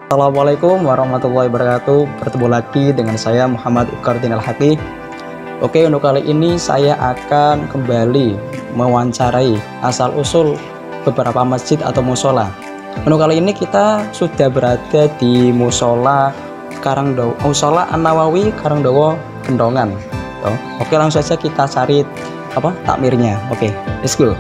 Assalamualaikum warahmatullahi wabarakatuh. Bertemu lagi dengan saya Muhammad Ukardin Al-Haqi. Oke, untuk kali ini saya akan kembali mewawancarai asal-usul beberapa masjid atau musola. Untuk kali ini kita sudah berada di musola Karangdowo, musola An-Nawawi Karangdowo Kendongan. Oke, langsung saja kita cari takmirnya. Oke, let's go.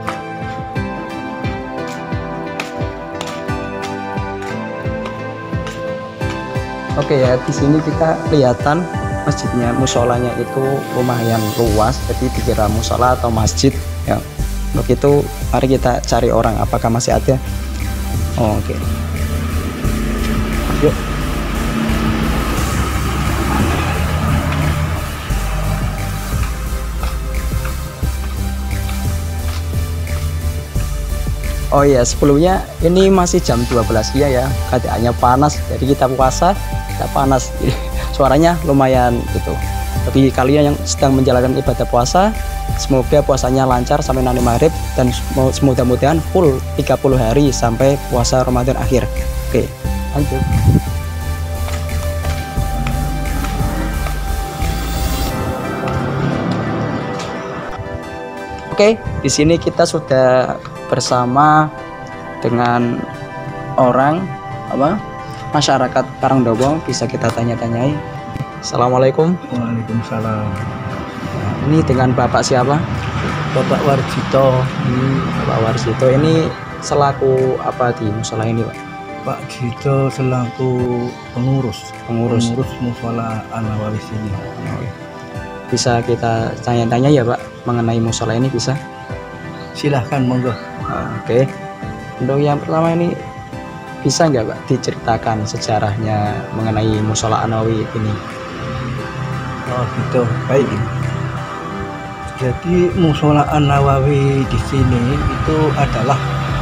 Oke ya, di sini kita kelihatan masjidnya, musolanya itu lumayan luas, jadi dikira musola atau masjid ya. Untuk itu mari kita cari orang, apakah masih ada. Oke. Yuk. Oh iya, sebelumnya ini masih jam 12 ya, keadaannya panas, jadi kita puasa tidak panas, suaranya lumayan gitu. Bagi kalian yang sedang menjalankan ibadah puasa, semoga puasanya lancar sampai nanti maghrib dan mudah-mudahan full 30 hari sampai puasa Ramadan akhir. Oke, lanjut. Oke, di sini kita sudah bersama dengan orang masyarakat Karangdowo, bisa kita tanya-tanyai. Assalamualaikum. Waalaikumsalam. Ini dengan Bapak siapa? Bapak Warjito. Bapak Warjito ini selaku apa di musola ini, Pak? Pak Jito selaku pengurus musola An-Nawawi sini. Bisa kita tanya-tanya ya, Pak, mengenai musola ini bisa? Silahkan, monggo. Oke. Untuk yang pertama ini bisa nggak, Pak, diceritakan sejarahnya mengenai musola An-Nawawi ini? Oh gitu, baik. Jadi musola An-Nawawi di sini itu adalah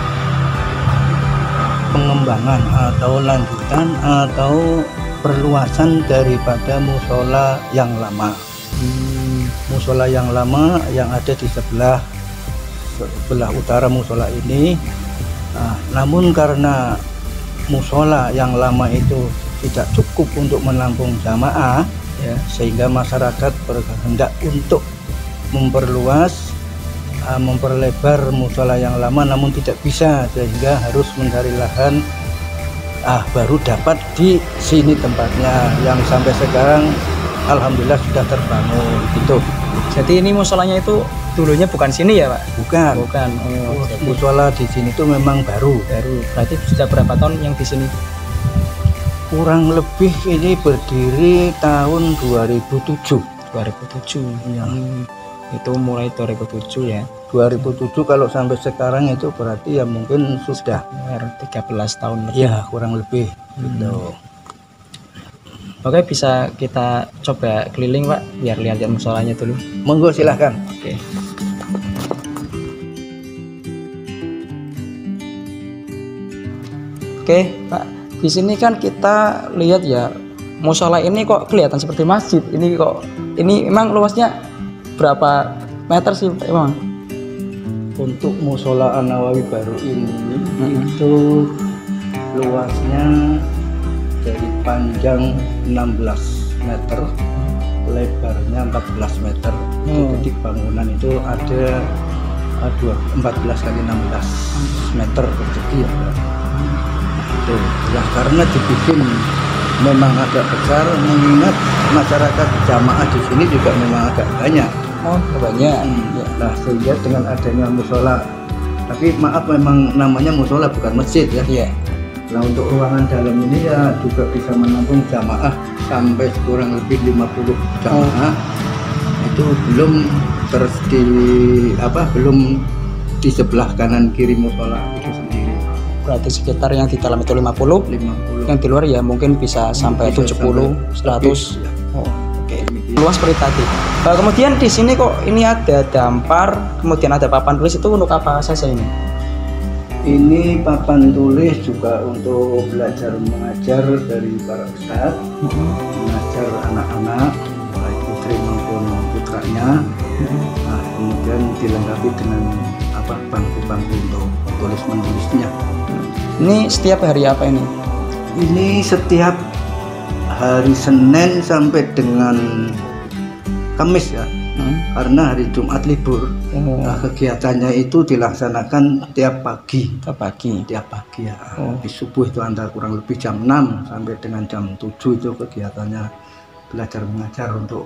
pengembangan atau lanjutan atau perluasan daripada musola yang lama. Musola yang lama yang ada di sebelah utara musola ini. Nah, namun karena musola yang lama itu tidak cukup untuk menampung jamaah ya, sehingga masyarakat berkehendak untuk memperlebar musola yang lama, namun tidak bisa, sehingga harus mencari lahan. Baru dapat di sini tempatnya, yang sampai sekarang alhamdulillah sudah terbangun gitu. Jadi ini musolanya itu dulunya bukan sini ya, Pak? Bukan. Musola di sini itu memang baru. Berarti sudah berapa tahun yang di sini? Kurang lebih ini berdiri tahun 2007. Ya. Itu mulai 2007 ya. 2007 kalau sampai sekarang itu berarti ya mungkin sudah 13 tahun lebih. Ya, kurang lebih gitu. Oke, bisa kita coba keliling, Pak, biar lihat musolanya dulu. Monggo, silahkan. Oke. Oke, Pak. Di sini kan kita lihat ya, musola ini kok kelihatan seperti masjid. Ini memang luasnya berapa meter sih, Pak, emang? Untuk musola An-Nawawi baru ini itu luasnya dari panjang 16 meter, lebarnya 14 meter. Jadi bangunan itu ada 14 kali 16 meter persegi ya. Itu ya, karena dibikin memang agak besar, mengingat masyarakat jamaah di sini juga memang agak banyak. Banyak. Nah, sehingga dengan adanya musola, tapi maaf memang namanya musola bukan masjid ya. Iya. Nah, untuk ruangan dalam ini ya juga bisa menampung jamaah sampai kurang lebih 50 jamaah. Itu belum belum di sebelah kanan kiri musola itu sendiri. Berarti sekitar yang di dalam itu 50. Yang di luar ya mungkin bisa sampai 70, 100. Ya. Oke. Luas seperti tadi. Kemudian di sini kok ini ada dampar, kemudian ada papan tulis, itu untuk apa saja ini? Ini papan tulis juga untuk belajar mengajar dari para ustadz, mengajar anak-anak baik putri maupun putranya. Nah, kemudian dilengkapi dengan bangku-bangku untuk tulis menulisnya. Ini setiap hari apa ini? Ini setiap hari Senin sampai dengan Kamis ya, karena hari Jumat libur. Nah, kegiatannya itu dilaksanakan tiap pagi. Tiap pagi ya. Di subuh itu antara kurang lebih jam 6 sampai dengan jam 7 itu kegiatannya belajar mengajar untuk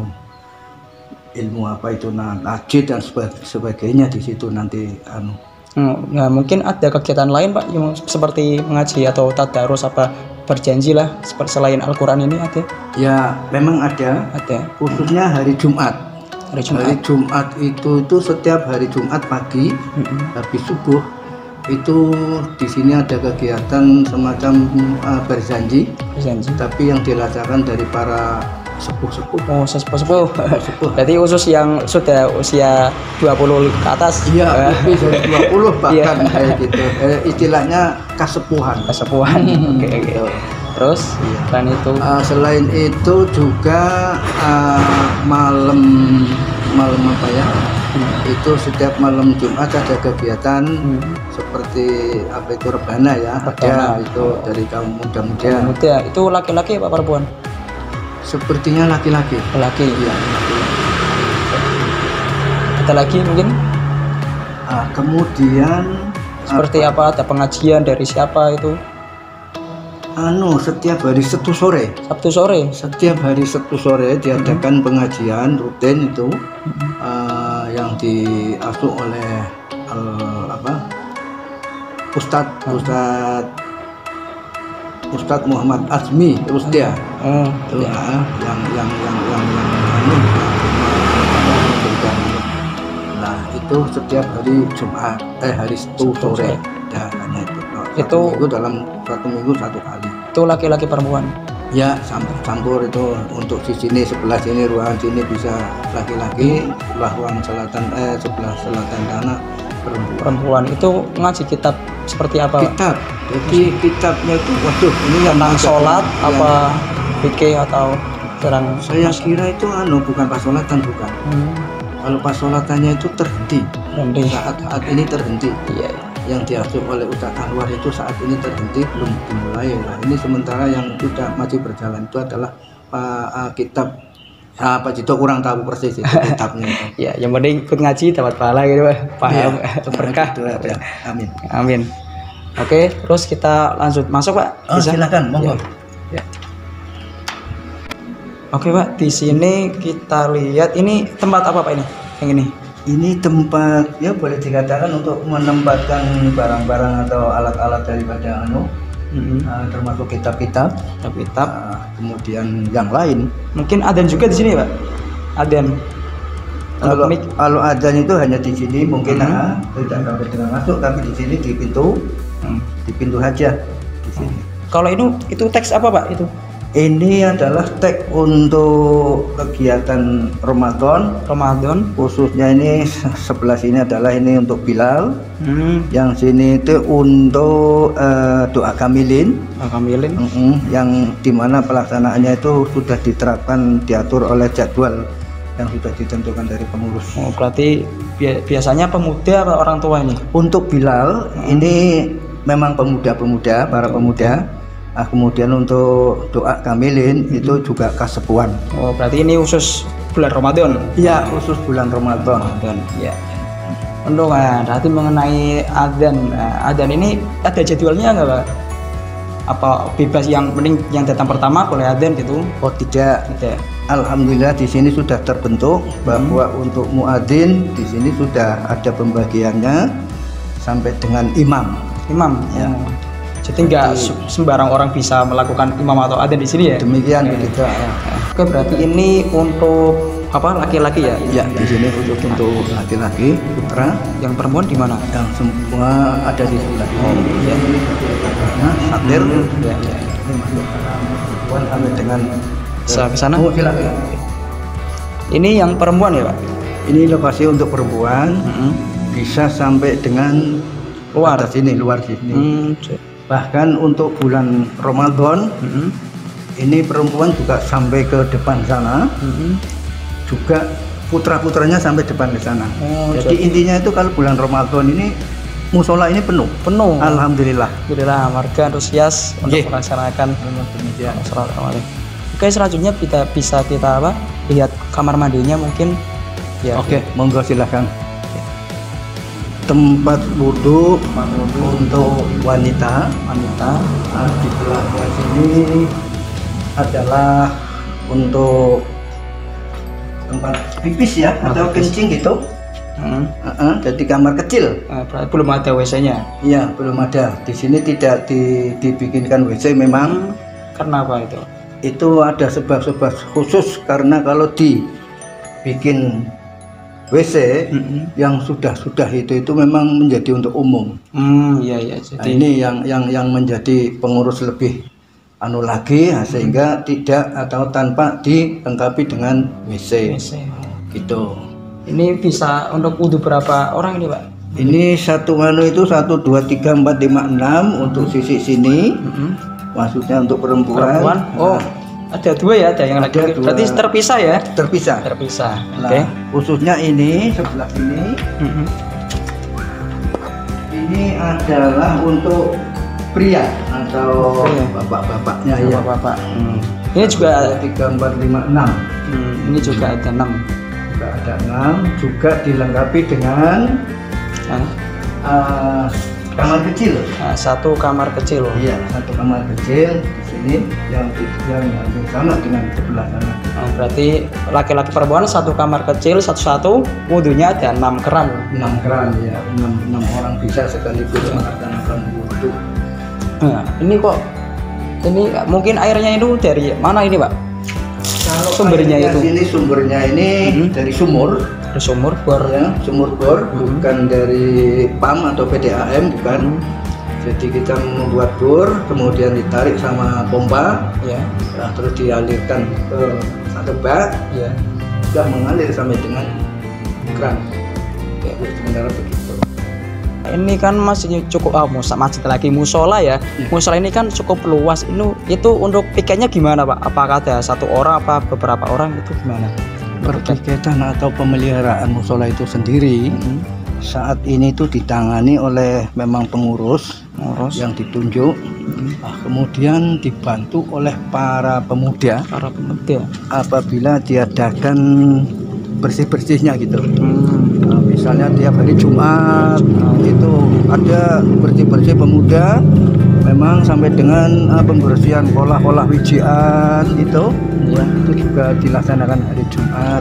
ilmu apa itu najid dan sebagainya di situ nanti Ya, mungkin ada kegiatan lain Pak yang seperti mengaji atau tadarus apa berjanji lah selain Al-Quran ini ada? Ya memang ada. Khususnya hari Jumat. Hari Jumat itu setiap hari Jumat pagi habis subuh itu di sini ada kegiatan semacam berjanji. Tapi yang dilaksanakan dari para sepuh-sepuh. Sepuh. Berarti khusus yang sudah usia 20 ke atas. Iya, lebih dari 20 bahkan kayak gitu. Istilahnya kasepuhan. Oke. Terus selain itu juga malam apa ya? Itu setiap malam Jumat ada kegiatan seperti apa itu rebana ya. Ada itu dari kaum muda-muda. Itu laki-laki Pak perempuan? Sepertinya laki-laki. Iya. Ada lagi mungkin? Kemudian seperti apa? Ada pengajian dari siapa itu? Setiap hari Sabtu sore. Setiap hari Sabtu sore diadakan pengajian rutin itu yang diasuh oleh Ustadz Muhammad Azmi Rusdia. Nah itu setiap hari Jumat hari Sabtu sore ya, hanya itu dalam satu minggu satu kali. Itu laki-laki perempuan? Ya campur itu. Untuk di sini sebelah sini ruangan sini bisa laki-laki, sebelah ruang sebelah selatan sana perempuan. Itu ngaji kitab seperti apa? Jadi kitabnya itu ini yang tentang sholat apa fikih atau terang? Saya kira itu bukan pas sholatan, bukan. Kalau pas sholatannya itu terhenti. Saat ini terhenti. Iya. Yang diasuh oleh Ustadz Anwar itu saat ini terhenti, belum dimulai. Nah, ini sementara yang sudah masih berjalan itu adalah kitab Pak Jito kurang tahu persis itu kitabnya itu. Ya, yang penting ikut ngaji dapat pahala gitu Pak. Paham, berkah. Amin. Oke, terus kita lanjut masuk Pak. Silakan, monggo. Ya. Oke Pak, di sini kita lihat ini tempat apa Pak ini? Yang ini? Ini tempat ya boleh dikatakan untuk menempatkan barang-barang atau alat-alat daripada termasuk kitab-kitab, kemudian yang lain. Mungkin adzan juga di sini Pak? Adzan. Kalau adzan itu hanya di sini mungkin tidak sampai dengan masuk, tapi di sini di pintu aja di sini. Kalau itu teks apa Pak itu? Ini adalah teks untuk kegiatan Ramadan. Khususnya ini sebelah sini adalah ini untuk Bilal. Yang sini itu untuk doa kamilin. Yang dimana pelaksanaannya itu sudah diterapkan, diatur oleh jadwal yang sudah ditentukan dari pengurus. Berarti biasanya pemuda atau orang tua ini? Untuk Bilal ini memang pemuda-pemuda, para pemuda. Kemudian untuk doa kamilin itu juga kasepuan. Berarti ini khusus bulan Ramadan? Iya, khusus bulan Ramadan. Ya. Untuk berarti mengenai adzan ini ada jadwalnya nggak Pak? Apa bebas yang penting yang datang pertama boleh adzan gitu? Tidak. Alhamdulillah di sini sudah terbentuk bahwa untuk muadzin di sini sudah ada pembagiannya sampai dengan imam. Ya. Jadi nggak sembarang orang bisa melakukan imam atau adzan di sini ya? Demikian begitu. Oke, berarti ini untuk laki-laki ya? Ya, di sini untuk laki-laki putra. Yang perempuan di mana? Yang semua ada di sebelah. Iya. Takbir. Ya. Perempuan sampai dengan ke sana. Silakan. Ini yang perempuan ya Pak? Ini lokasi untuk perempuan. Bisa sampai dengan luar sini. Bahkan untuk bulan Ramadan ini perempuan juga sampai ke depan sana, juga putra-putranya sampai depan ke sana. Jadi intinya itu kalau bulan Ramadan ini musola ini penuh. Penuh. Alhamdulillah. Alhamdulillah, warga antusias untuk Nggih. melaksanakan Demikian. sholat rawatib. Oke, selanjutnya bisa kita lihat kamar mandinya mungkin. Ya. Oke, monggo silahkan. Tempat wudhu untuk wanita. Nah, di belakang sini adalah untuk tempat pipis ya, atau pipis. kencing gitu. Jadi kamar kecil. Berarti belum ada WC-nya. Iya, belum ada. Di sini tidak dibikinkan WC memang. Kenapa itu? Itu ada sebab-sebab khusus, karena kalau dibikin WC yang sudah itu memang menjadi untuk umum. Iya. Nah, Jadi ini yang menjadi pengurus lebih lagi, sehingga tidak atau tanpa dilengkapi dengan WC. Gitu. ini bisa untuk wudhu berapa orang ini, Pak? Ini satu itu 1 2 3 4 5 6 untuk sisi sini. Maksudnya untuk perempuan. Oh, ada 2 ya, ada yang lagi. Ada 2. Berarti terpisah ya? Terpisah. Oke. Nah, khususnya ini sebelah sini. Ini adalah untuk pria atau bapak-bapaknya ya. Bapak. Ini juga 3 4 5 6. ini juga ada 6. Juga ada 6, juga dilengkapi dengan kamar kecil. Nah, 1 kamar kecil. Iya, 1 kamar kecil di sini yang sama dengan sebelah sana. Berarti laki-laki perempuan 1 kamar kecil satu-satu, wudhunya ada 6 keran. 6 keran ya, 6 orang bisa sekaligus melaksanakan wudhu. Nah, ini mungkin airnya itu dari mana ini, Pak? Kalau Sumbernya itu? Sumbernya ini dari sumur. Dari sumur bor. Ya, sumur bor, bukan dari PAM atau PDAM, bukan. Jadi kita membuat bor, kemudian ditarik sama pompa, Ya. nah, terus dialirkan ke satu bak, Ya. sudah mengalir sampai dengan keran. Ya, sebenarnya begitu. Ini kan masih cukup masjid lagi musola ya. Musola ini kan cukup luas. Itu untuk piketnya gimana, Pak? Apakah ada 1 orang apa beberapa orang, itu gimana? Perpiketan atau pemeliharaan musola itu sendiri saat ini itu ditangani oleh memang pengurus yang ditunjuk. Kemudian dibantu oleh para pemuda apabila diadakan bersih-bersihnya gitu. Nah, misalnya tiap hari Jumat itu ada bersih-bersih pemuda, memang sampai dengan pembersihan kolah-kolah wijian gitu. Itu juga dilaksanakan hari Jumat,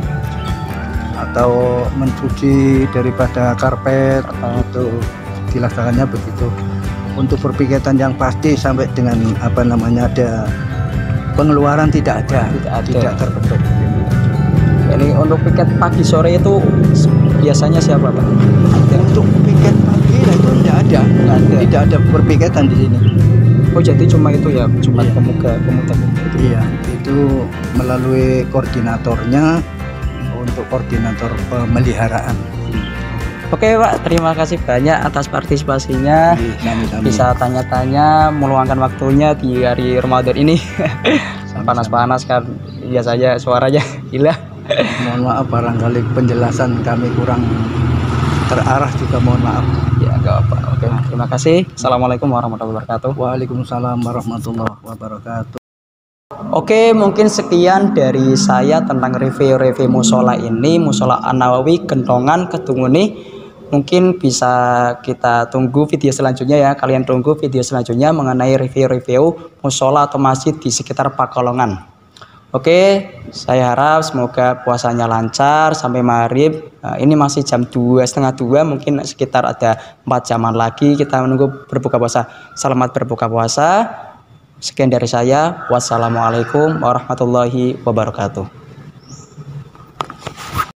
atau mencuci daripada karpet itu dilaksanakannya begitu. Untuk perpiketan yang pasti sampai dengan ada pengeluaran tidak terbentuk. Ini untuk piket pagi sore itu biasanya siapa, Pak? Untuk piket pagi itu tidak ada perpiketan di sini. Oh, jadi cuma itu ya, cuma pemuda. Iya, itu melalui koordinatornya untuk koordinator pemeliharaan. Oke, Pak, terima kasih banyak atas partisipasinya. Bisa tanya-tanya, meluangkan waktunya di hari Ramadan ini. Panas-panas kan, biasanya suaranya gila. Mohon maaf barangkali penjelasan kami kurang terarah, juga mohon maaf. Ya, enggak apa. Oke, terima kasih. Assalamualaikum warahmatullahi wabarakatuh. Waalaikumsalam warahmatullahi wabarakatuh. Oke, mungkin sekian dari saya tentang review musola ini, musola An-Nawawi Kentongan Kedunguni. Mungkin bisa kita tunggu video selanjutnya ya. Kalian tunggu video selanjutnya mengenai review musola atau masjid di sekitar Pakolongan. Oke, saya harap semoga puasanya lancar sampai maghrib. Ini masih jam 2, setengah 2, mungkin sekitar ada 4 jaman lagi kita menunggu berbuka puasa. Selamat berbuka puasa. Sekian dari saya. Wassalamualaikum warahmatullahi wabarakatuh.